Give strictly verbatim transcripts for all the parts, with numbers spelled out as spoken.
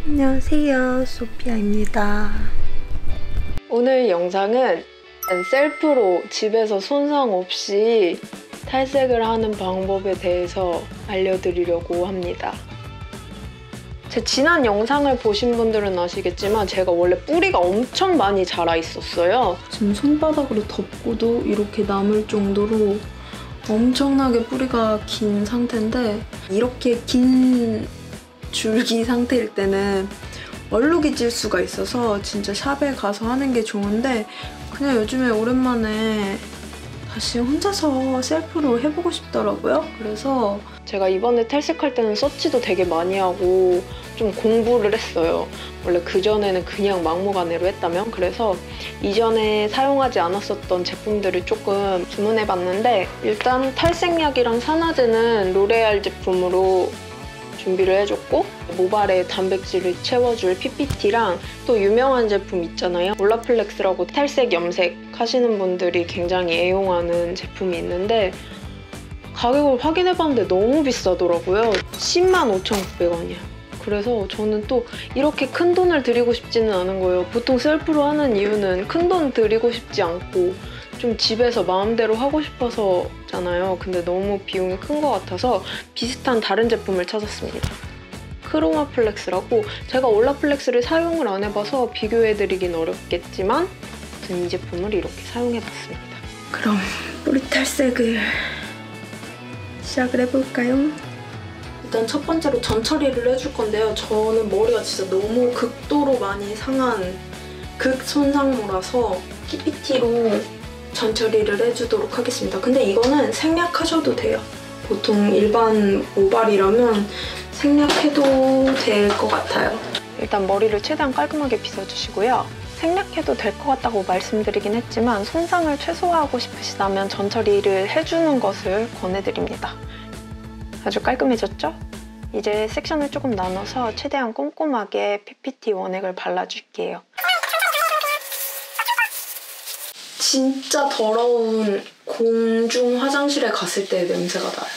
안녕하세요, 소피아입니다. 오늘 영상은 셀프로 집에서 손상 없이 탈색을 하는 방법에 대해서 알려드리려고 합니다. 제 지난 영상을 보신 분들은 아시겠지만 제가 원래 뿌리가 엄청 많이 자라 있었어요. 지금 손바닥으로 덮고도 이렇게 남을 정도로 엄청나게 뿌리가 긴 상태인데, 이렇게 긴 줄기 상태일 때는 얼룩이 질 수가 있어서 진짜 샵에 가서 하는 게 좋은데, 그냥 요즘에 오랜만에 다시 혼자서 셀프로 해보고 싶더라고요. 그래서 제가 이번에 탈색할 때는 서치도 되게 많이 하고 좀 공부를 했어요. 원래 그전에는 그냥 막무가내로 했다면. 그래서 이전에 사용하지 않았었던 제품들을 조금 주문해봤는데, 일단 탈색약이랑 산화제는 로레알 제품으로 준비를 해줬고, 모발에 단백질을 채워줄 피피티랑 또 유명한 제품 있잖아요. 올라플렉스라고 탈색, 염색 하시는 분들이 굉장히 애용하는 제품이 있는데 가격을 확인해봤는데 너무 비싸더라고요. 십만 오천구백 원이야. 그래서 저는 또 이렇게 큰 돈을 들이고 싶지는 않은 거예요. 보통 셀프로 하는 이유는 큰 돈 들이고 싶지 않고 좀 집에서 마음대로 하고 싶어서잖아요. 근데 너무 비용이 큰 것 같아서 비슷한 다른 제품을 찾았습니다. 크로마플렉스라고, 제가 올라플렉스를 사용을 안 해봐서 비교해드리긴 어렵겠지만 아무튼 이 제품을 이렇게 사용해봤습니다. 그럼 뿌리 탈색을 시작을 해볼까요? 일단 첫 번째로 전 처리를 해줄 건데요. 저는 머리가 진짜 너무 극도로 많이 상한 극손상모라서 피피티로 전 처리를 해주도록 하겠습니다. 근데 이거는 생략하셔도 돼요. 보통 일반 모발이라면 생략해도 될 것 같아요. 일단 머리를 최대한 깔끔하게 빗어주시고요. 생략해도 될 것 같다고 말씀드리긴 했지만 손상을 최소화하고 싶으시다면 전 처리를 해주는 것을 권해드립니다. 아주 깔끔해졌죠? 이제 섹션을 조금 나눠서 최대한 꼼꼼하게 피피티 원액을 발라줄게요. 진짜 더러운 공중 화장실에 갔을 때의 냄새가 나요.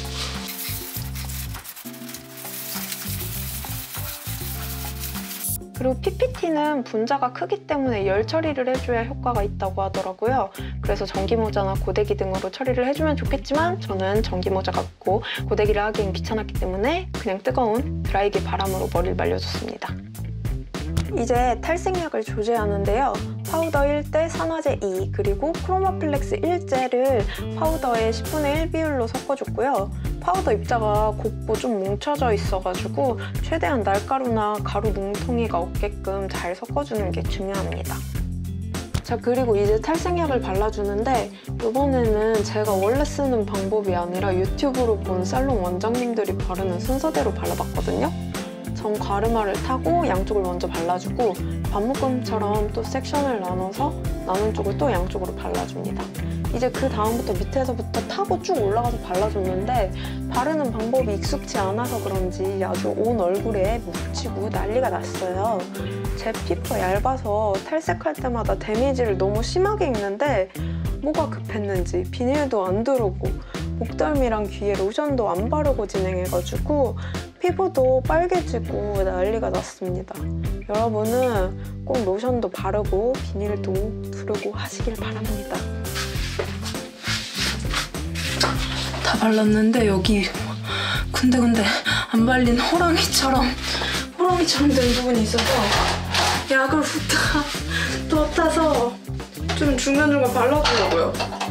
그리고 피피티는 분자가 크기 때문에 열 처리를 해줘야 효과가 있다고 하더라고요. 그래서 전기모자나 고데기 등으로 처리를 해주면 좋겠지만 저는 전기모자가 없고 고데기를 하기엔 귀찮았기 때문에 그냥 뜨거운 드라이기 바람으로 머리를 말려줬습니다. 이제 탈색약을 조제하는데요. 파우더 일 대 산화제 이, 그리고 크로마플렉스 일 째를 파우더에 십분의 일 비율로 섞어줬고요. 파우더 입자가 곱고 좀 뭉쳐져 있어가지고 최대한 날가루나 가루 뭉텅이가 없게끔 잘 섞어주는 게 중요합니다. 자, 그리고 이제 탈색약을 발라주는데, 이번에는 제가 원래 쓰는 방법이 아니라 유튜브로 본 살롱 원장님들이 바르는 순서대로 발라봤거든요. 전 가르마를 타고 양쪽을 먼저 발라주고 반묶음처럼 또 섹션을 나눠서 나눈 쪽을 또 양쪽으로 발라줍니다. 이제 그 다음부터 밑에서부터 타고 쭉 올라가서 발라줬는데 바르는 방법이 익숙치 않아서 그런지 아주 온 얼굴에 묻히고 난리가 났어요. 제 피부가 얇아서 탈색할 때마다 데미지를 너무 심하게 입는데 뭐가 급했는지 비닐도 안 두르고 목덜미랑 귀에 로션도 안 바르고 진행해가지고 피부도 빨개지고 난리가 났습니다. 여러분은 꼭 로션도 바르고 비닐도 두르고 하시길 바랍니다. 다 발랐는데 여기 군데군데 안 발린 호랑이처럼 호랑이처럼 된 부분이 있어서 약을 붓다가 더 타서 좀 중간중간 발라주려고요.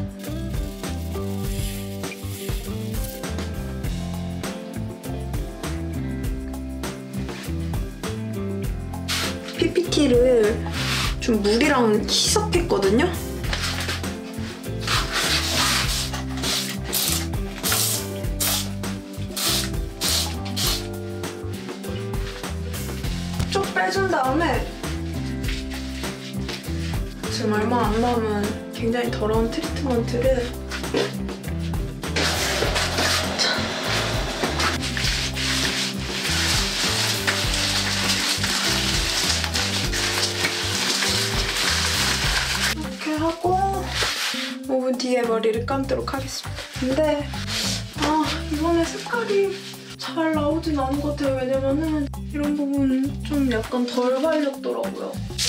피피티를 좀 물이랑 희석했거든요? 쭉 빼준 다음에 지금 얼마 안 남은 굉장히 더러운 트리트먼트를 이렇게 하고 오 분 뒤에 머리를 감도록 하겠습니다. 근데 아 이번에 색깔이 잘 나오진 않은 것 같아요. 왜냐면은 이런 부분 좀 약간 덜 발렸더라고요.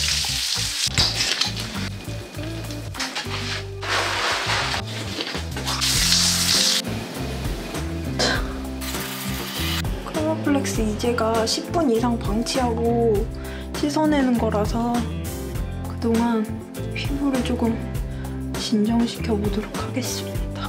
크로마플렉스 이제가 십 분 이상 방치하고 씻어내는 거라서 그동안 피부를 조금 진정시켜 보도록 하겠습니다.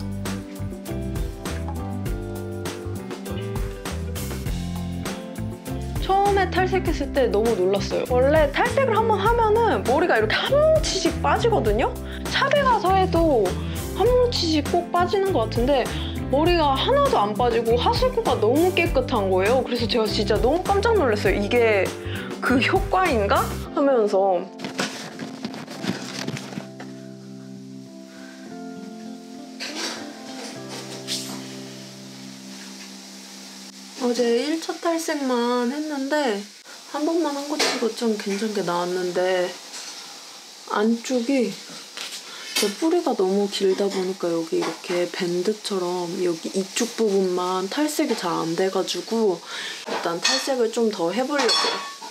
처음에 탈색했을 때 너무 놀랐어요. 원래 탈색을 한번 하면은 머리가 이렇게 한 뭉치씩 빠지거든요? 샵에 가서 해도 한 뭉치씩 꼭 빠지는 것 같은데 머리가 하나도 안 빠지고 하수구가 너무 깨끗한 거예요. 그래서 제가 진짜 너무 깜짝 놀랐어요. 이게 그 효과인가? 하면서. 어제 일 차 탈색만 했는데 한 번만 한 것 치고 좀 괜찮게 나왔는데 안쪽이 제 뿌리가 너무 길다 보니까 여기 이렇게 밴드처럼 여기 이쪽 부분만 탈색이 잘 안 돼가지고 일단 탈색을 좀 더 해보려고요.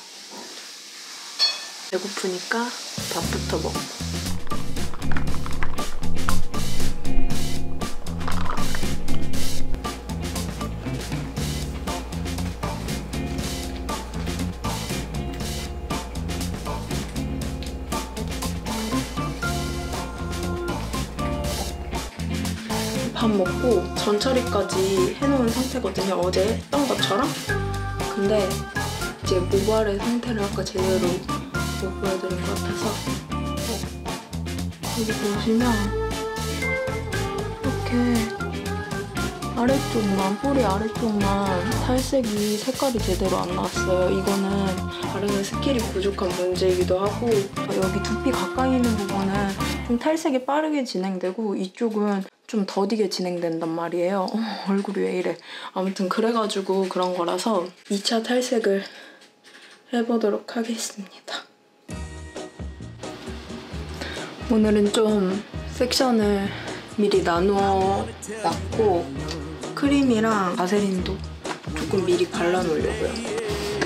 배고프니까 밥부터 먹고. 밥 먹고 전처리까지 해놓은 상태거든요. 어제 했던 것처럼. 근데 이제 모발의 상태를 아까 제대로 못 보여드린 것 같아서 어. 여기 보시면 이렇게 아래쪽만, 뿌리 아래쪽만 탈색이 색깔이 제대로 안 나왔어요. 이거는 바르는 스킬이 부족한 문제이기도 하고 여기 두피 가까이 있는 부분은 좀 탈색이 빠르게 진행되고 이쪽은 좀 더디게 진행된단 말이에요. 어, 얼굴이 왜 이래. 아무튼 그래가지고 그런 거라서 이 차 탈색을 해보도록 하겠습니다. 오늘은 좀 섹션을 미리 나누어 놨고 크림이랑 바세린도 조금 미리 발라놓으려고요.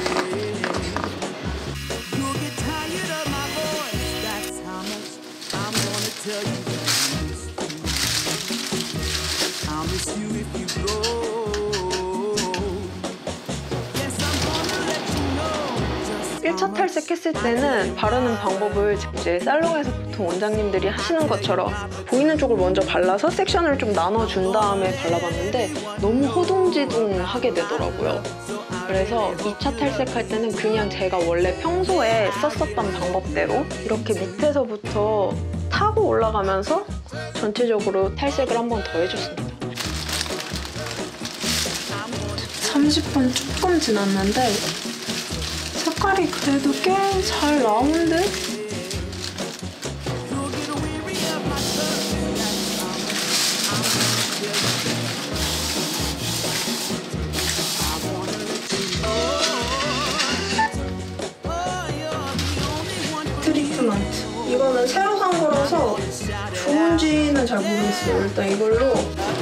일 차 탈색했을 때는 바르는 방법을 이제 살롱에서 보통 원장님들이 하시는 것처럼 보이는 쪽을 먼저 발라서 섹션을 좀 나눠준 다음에 발라봤는데 너무 허둥지둥하게 되더라고요. 그래서 이 차 탈색할 때는 그냥 제가 원래 평소에 썼었던 방법대로 이렇게 밑에서부터 타고 올라가면서 전체적으로 탈색을 한 번 더 해줬습니다. 삼십 분 조금 지났는데 색깔이 그래도 꽤 잘 나오는데? 트리트먼트. 이거는 새로 산 거라서 좋은지는 잘 모르겠어요. 일단 이걸로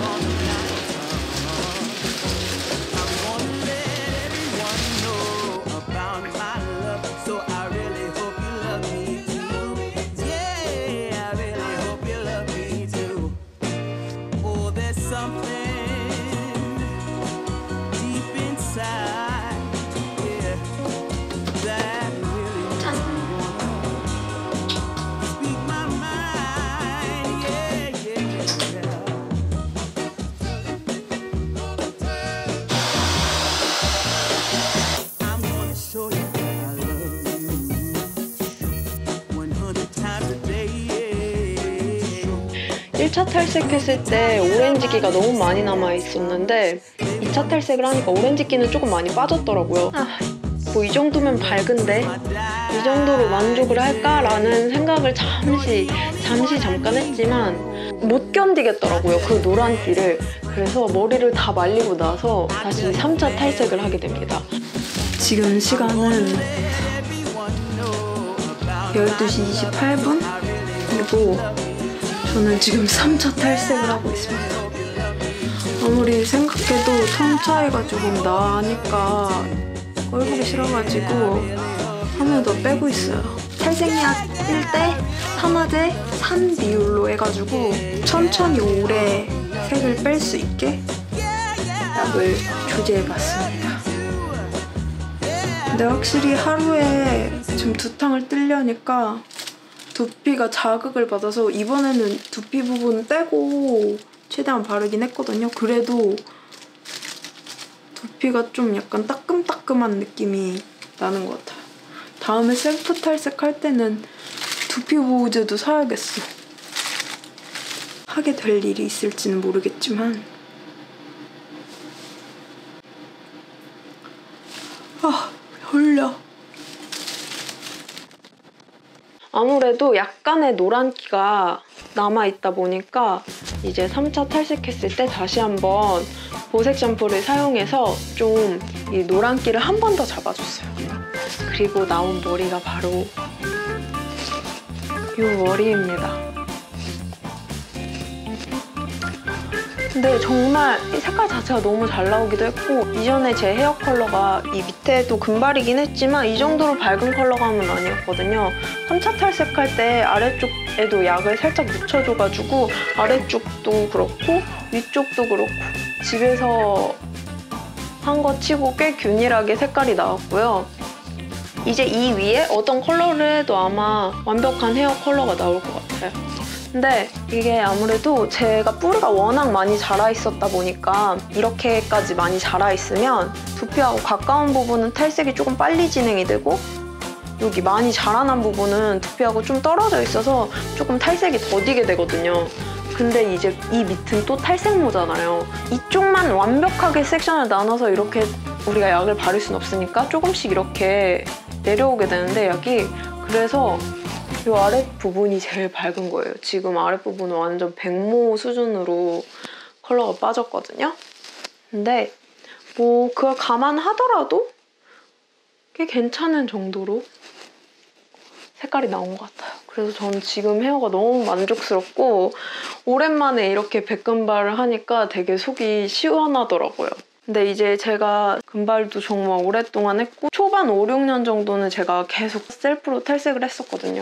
일 차 탈색했을 때 오렌지기가 너무 많이 남아있었는데 이 차 탈색을 하니까 오렌지기는 조금 많이 빠졌더라고요. 아, 뭐 이 정도면 밝은데 이 정도로 만족을 할까라는 생각을 잠시 잠시 잠깐 했지만 못 견디겠더라고요, 그 노란기를. 그래서 머리를 다 말리고 나서 다시 삼 차 탈색을 하게 됩니다. 지금 시간은 열두 시 이십팔 분? 그리고 저는 지금 삼 차 탈색을 하고 있습니다. 아무리 생각해도 톤 차이가 조금 나니까 꼴보기 싫어가지고 한 번 더 빼고 있어요. 탈색약 일 대 산화제 삼 비율로 해가지고 천천히 오래 색을 뺄 수 있게 약을 조제해봤습니다. 근데 확실히 하루에 지금 두 탕을 뜨려니까 두피가 자극을 받아서 이번에는 두피 부분 떼고 최대한 바르긴 했거든요. 그래도 두피가 좀 약간 따끔따끔한 느낌이 나는 것 같아요. 다음에 셀프 탈색할 때는 두피 보호제도 사야겠어. 하게 될 일이 있을지는 모르겠지만 아, 졸려. 아무래도 약간의 노란기가 남아있다 보니까 이제 삼 차 탈색했을 때 다시 한번 보색 샴푸를 사용해서 좀 이 노란기를 한 번 더 잡아줬어요. 그리고 나온 머리가 바로 이 머리입니다. 근데 정말 이 색깔 자체가 너무 잘 나오기도 했고 이전에 제 헤어 컬러가 이 밑에도 금발이긴 했지만 이 정도로 밝은 컬러감은 아니었거든요. 삼 차 탈색할 때 아래쪽에도 약을 살짝 묻혀줘가지고 아래쪽도 그렇고 위쪽도 그렇고 집에서 한 거 치고 꽤 균일하게 색깔이 나왔고요. 이제 이 위에 어떤 컬러를 해도 아마 완벽한 헤어 컬러가 나올 것 같아요. 근데 이게 아무래도 제가 뿌리가 워낙 많이 자라 있었다 보니까 이렇게까지 많이 자라 있으면 두피하고 가까운 부분은 탈색이 조금 빨리 진행이 되고 여기 많이 자라난 부분은 두피하고 좀 떨어져 있어서 조금 탈색이 더디게 되거든요. 근데 이제 이 밑은 또 탈색모잖아요. 이쪽만 완벽하게 섹션을 나눠서 이렇게 우리가 약을 바를 순 없으니까 조금씩 이렇게 내려오게 되는데 약이 그래서 이 아랫부분이 제일 밝은 거예요. 지금 아랫부분은 완전 백모 수준으로 컬러가 빠졌거든요. 근데 뭐 그걸 감안하더라도 꽤 괜찮은 정도로 색깔이 나온 것 같아요. 그래서 저는 지금 헤어가 너무 만족스럽고 오랜만에 이렇게 백금발을 하니까 되게 속이 시원하더라고요. 근데 이제 제가 금발도 정말 오랫동안 했고 초반 오, 육 년 정도는 제가 계속 셀프로 탈색을 했었거든요.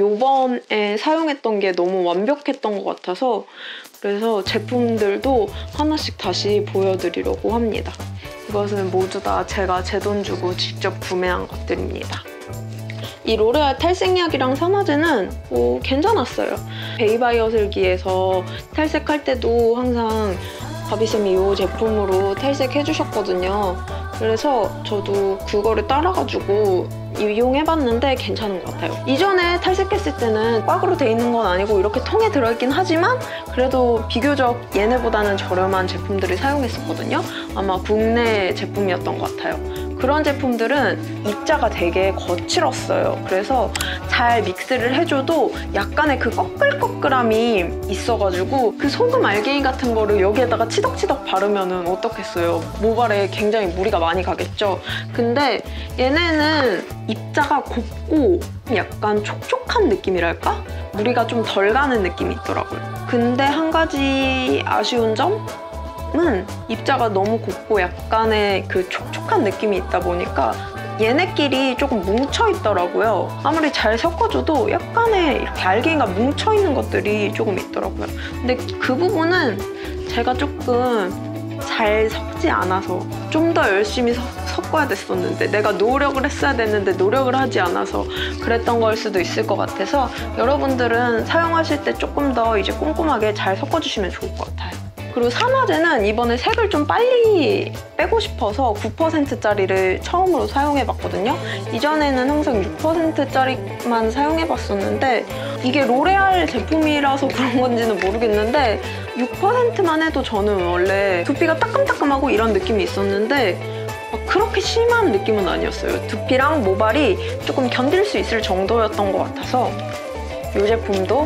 요번에 사용했던 게 너무 완벽했던 것 같아서 그래서 제품들도 하나씩 다시 보여드리려고 합니다. 이것은 모두 다 제가 제 돈 주고 직접 구매한 것들입니다. 이 로레알 탈색약이랑 산화제는 뭐 괜찮았어요. 베이바이어슬기에서 탈색할 때도 항상 바비쌤이 이 제품으로 탈색해주셨거든요. 그래서 저도 그거를 따라가지고 이용해봤는데 괜찮은 것 같아요. 이전에 탈색했을 때는 꽉으로 돼 있는 건 아니고 이렇게 통에 들어있긴 하지만 그래도 비교적 얘네보다는 저렴한 제품들을 사용했었거든요. 아마 국내 제품이었던 것 같아요. 그런 제품들은 입자가 되게 거칠었어요. 그래서 잘 믹스를 해줘도 약간의 그 꺼끌꺼끌함이 있어가지고 그 소금 알갱이 같은 거를 여기에다가 치덕치덕 바르면은 어떻겠어요? 모발에 굉장히 무리가 많이 가겠죠? 근데 얘네는 입자가 곱고 약간 촉촉한 느낌이랄까? 무리가 좀 덜 가는 느낌이 있더라고요. 근데 한 가지 아쉬운 점? 은 입자가 너무 곱고 약간의 그 촉촉한 느낌이 있다 보니까 얘네끼리 조금 뭉쳐있더라고요. 아무리 잘 섞어줘도 약간의 이렇게 알갱이가 뭉쳐있는 것들이 조금 있더라고요. 근데 그 부분은 제가 조금 잘 섞지 않아서 좀 더 열심히 서, 섞어야 됐었는데 내가 노력을 했어야 됐는데 노력을 하지 않아서 그랬던 걸 수도 있을 것 같아서 여러분들은 사용하실 때 조금 더 이제 꼼꼼하게 잘 섞어주시면 좋을 것 같아요. 그리고 산화제는 이번에 색을 좀 빨리 빼고 싶어서 구 퍼센트짜리를 처음으로 사용해봤거든요. 이전에는 항상 육 퍼센트짜리만 사용해봤었는데 이게 로레알 제품이라서 그런 건지는 모르겠는데 육 퍼센트만 해도 저는 원래 두피가 따끔따끔하고 이런 느낌이 있었는데 그렇게 심한 느낌은 아니었어요. 두피랑 모발이 조금 견딜 수 있을 정도였던 것 같아서 이 제품도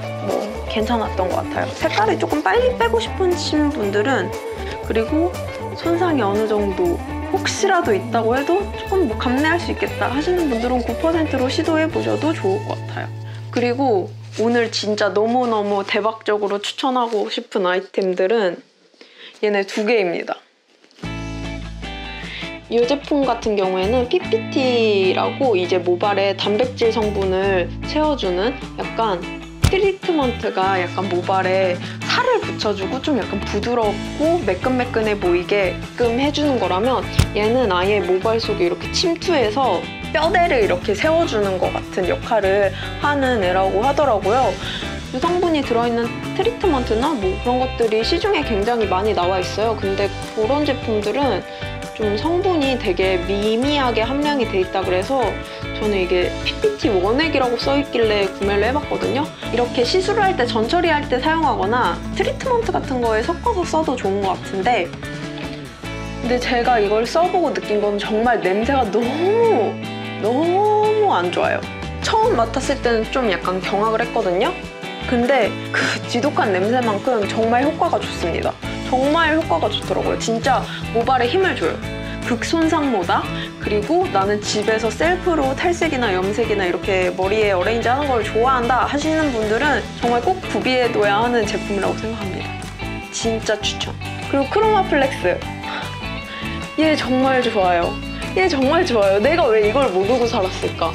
뭐 괜찮았던 것 같아요. 색깔을 조금 빨리 빼고 싶으신 분들은 그리고 손상이 어느 정도 혹시라도 있다고 해도 조금 뭐 감내할 수 있겠다 하시는 분들은 구 퍼센트로 시도해보셔도 좋을 것 같아요. 그리고 오늘 진짜 너무너무 대박적으로 추천하고 싶은 아이템들은 얘네 두 개입니다. 이 제품 같은 경우에는 피피티라고 이제 모발에 단백질 성분을 채워주는 약간 트리트먼트가 약간 모발에 살을 붙여주고 좀 약간 부드럽고 매끈매끈해 보이게끔 해주는 거라면 얘는 아예 모발 속에 이렇게 침투해서 뼈대를 이렇게 세워주는 것 같은 역할을 하는 애라고 하더라고요. 유성분이 들어있는 트리트먼트나 뭐 그런 것들이 시중에 굉장히 많이 나와 있어요. 근데 그런 제품들은 좀 성분이 되게 미미하게 함량이 돼 있다 그래서 저는 이게 피피티 원액이라고 써있길래 구매를 해봤거든요. 이렇게 시술을 할 때, 전처리할 때 사용하거나 트리트먼트 같은 거에 섞어서 써도 좋은 것 같은데 근데 제가 이걸 써보고 느낀 건 정말 냄새가 너무 너무 안 좋아요. 처음 맡았을 때는 좀 약간 경악을 했거든요. 근데 그 지독한 냄새만큼 정말 효과가 좋습니다. 정말 효과가 좋더라고요. 진짜 모발에 힘을 줘요. 극손상모다. 그리고 나는 집에서 셀프로 탈색이나 염색이나 이렇게 머리에 어레인지 하는 걸 좋아한다 하시는 분들은 정말 꼭 구비해둬야 하는 제품이라고 생각합니다. 진짜 추천. 그리고 크로마 플렉스. 얘 정말 좋아요. 얘 정말 좋아요. 내가 왜 이걸 모르고 살았을까?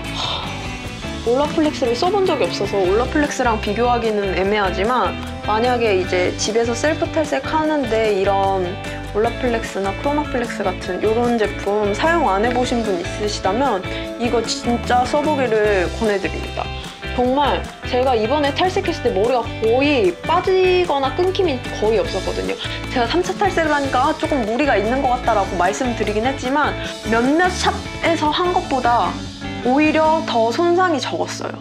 올라플렉스를 써본 적이 없어서 올라플렉스랑 비교하기는 애매하지만 만약에 이제 집에서 셀프 탈색하는데 이런 올라플렉스나 크로마플렉스 같은 이런 제품 사용 안 해보신 분 있으시다면 이거 진짜 써보기를 권해드립니다. 정말 제가 이번에 탈색했을 때 머리가 거의 빠지거나 끊김이 거의 없었거든요. 제가 삼 차 탈색을 하니까 조금 무리가 있는 것 같다라고 말씀드리긴 했지만 몇몇 샵에서 한 것보다 오히려 더 손상이 적었어요.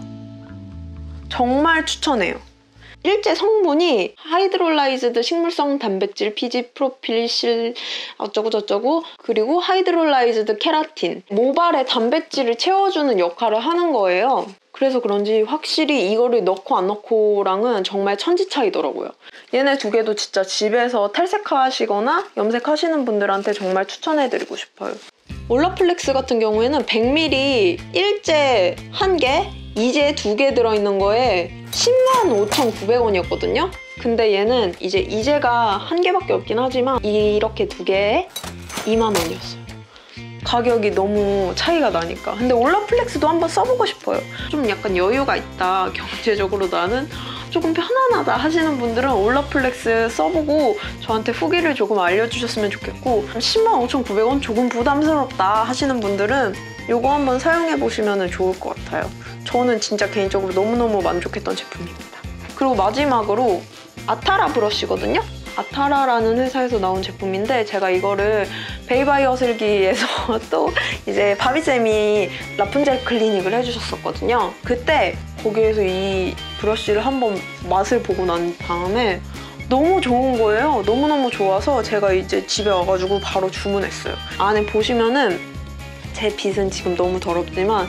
정말 추천해요. 일제 성분이 하이드롤라이즈드 식물성 단백질, 피지 프로필실 어쩌고저쩌고 그리고 하이드롤라이즈드 케라틴 모발에 단백질을 채워주는 역할을 하는 거예요. 그래서 그런지 확실히 이거를 넣고 안 넣고랑은 정말 천지 차이더라고요. 얘네 두 개도 진짜 집에서 탈색하시거나 염색하시는 분들한테 정말 추천해드리고 싶어요. 올라플렉스 같은 경우에는 백 밀리리터 일제 한 개, 이제 두 개 들어있는 거에 십만 오천구백 원이었거든요? 근데 얘는 이제 이제가 한 개밖에 없긴 하지만 이렇게 두 개에 이만 원이었어요. 가격이 너무 차이가 나니까. 근데 올라플렉스도 한번 써보고 싶어요. 좀 약간 여유가 있다, 경제적으로 나는 조금 편안하다 하시는 분들은 올라플렉스 써보고 저한테 후기를 조금 알려주셨으면 좋겠고 십만 오천구백 원 조금 부담스럽다 하시는 분들은 이거 한번 사용해보시면 좋을 것 같아요. 저는 진짜 개인적으로 너무너무 만족했던 제품입니다. 그리고 마지막으로 아타라 브러쉬거든요? 아타라라는 회사에서 나온 제품인데 제가 이거를 베이바이어 슬기에서 또 이제 바비쌤이 라푼젤 클리닉을 해주셨었거든요. 그때 거기에서 이 브러쉬를 한번 맛을 보고 난 다음에 너무 좋은 거예요. 너무너무 좋아서 제가 이제 집에 와가지고 바로 주문했어요. 안에 보시면은 제 빗은 지금 너무 더럽지만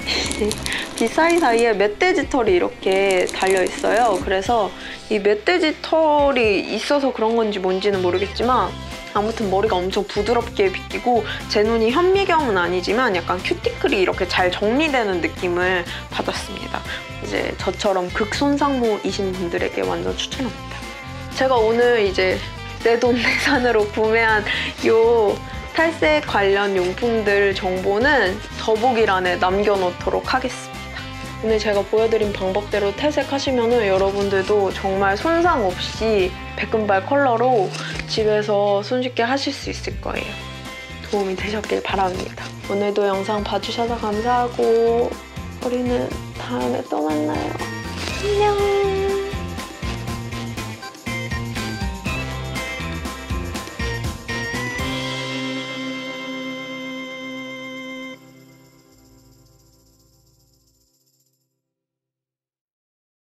빗 사이사이에 멧돼지 털이 이렇게 달려있어요. 그래서 이 멧돼지 털이 있어서 그런 건지 뭔지는 모르겠지만 아무튼 머리가 엄청 부드럽게 빗기고 제 눈이 현미경은 아니지만 약간 큐티클이 이렇게 잘 정리되는 느낌을 받았습니다. 이제 저처럼 극손상모이신 분들에게 완전 추천합니다. 제가 오늘 이제 내돈내산으로 구매한 요 탈색 관련 용품들 정보는 더보기란에 남겨놓도록 하겠습니다. 오늘 제가 보여드린 방법대로 탈색하시면 여러분들도 정말 손상 없이 백금발 컬러로 집에서 손쉽게 하실 수 있을 거예요. 도움이 되셨길 바랍니다. 오늘도 영상 봐주셔서 감사하고 우리는 다음에 또 만나요. 안녕!